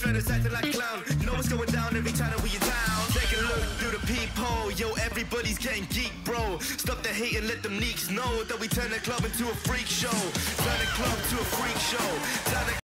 Furnace acting like a clown. You know what's going down every time that we in town. Take a look through the peephole. Yo, everybody's getting geek, bro. Stop the hate and let them neeks know that we turn the club into a freak show. Turn the club to a freak show. Turn the